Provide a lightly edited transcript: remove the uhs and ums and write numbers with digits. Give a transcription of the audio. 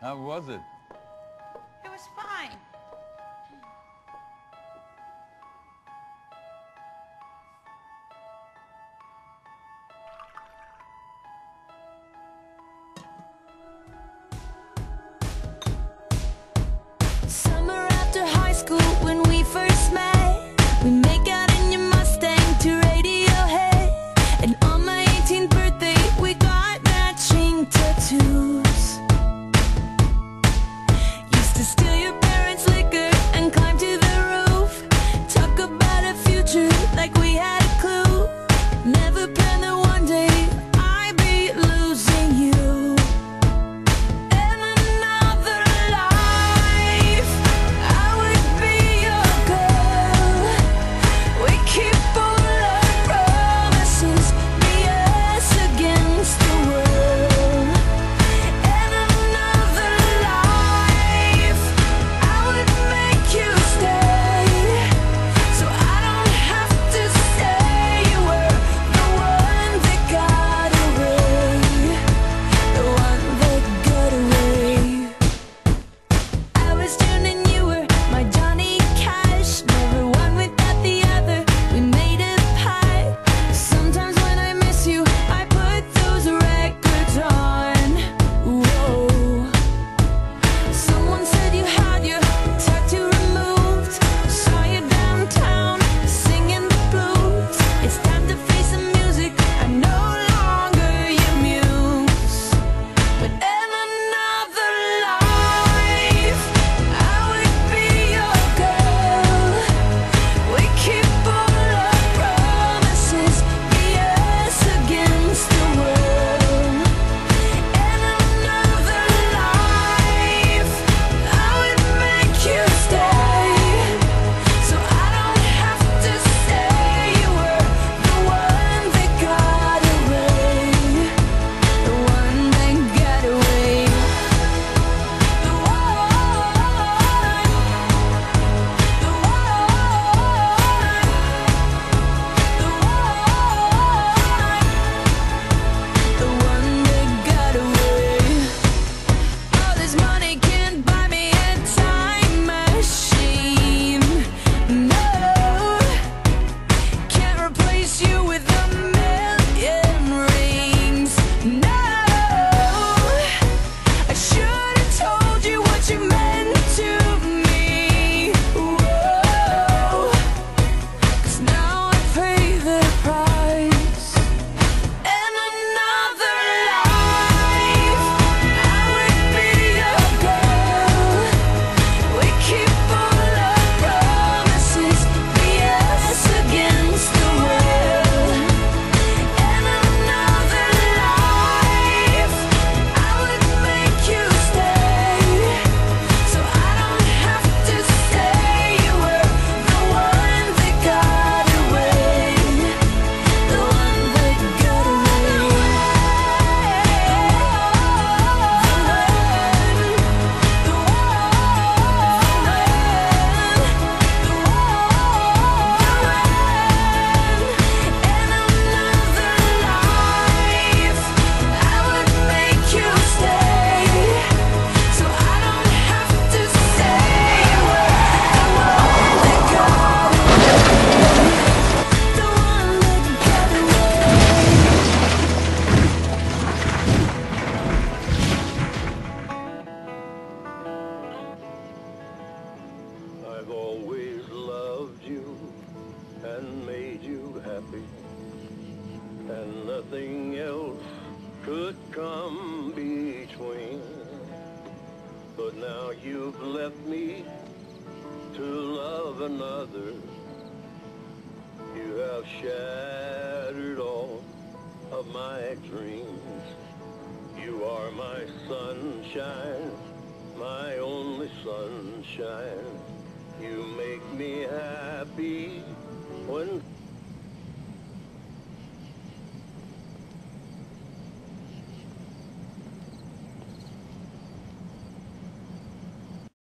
How was it? It was fine. Summer after high school when we first met, we make out in your Mustang to Radiohead. And on my 18th birthday we got matching tattoos. Used to steal your parents' liquor and climb to the roof. Talk about a future like we had a clue. Never planned that one day I'd be losing you. In another life I would be your girl. We keep all our promises, be us against the world. In another life I would make you stay, so I don't have to say you were the one that got away, the one that got away. I was June and you were my Johnny Cash, never one without the other. We made a pact. Sometimes when I miss you, I put those records on. Whoa. Someone said you had your tattoo removed. Saw you downtown singing the blues. It's time to face the music. I'm no longer your muse. But in another life I would be your girl. We keep all our promises, be us against the world. In another life I would make you stay, so I don't have to say you were the one that got away, the one that got away. The one that got away. All this money can't buy me a time machine. No, can't replace you with a million rings. No, I should have told you what you meant to me. Whoa, 'cause now I pay the price. In another life I would be your girl. We keep all our promises, be us against the world. In another life I would make you stay, so I don't have to say you were the one that got away, the one that got away. I've always loved you and made you happy, and nothing else could come between. But now you've left me to love another. You have shattered all of my dreams. You are my sunshine, my only sunshine. You make me happy when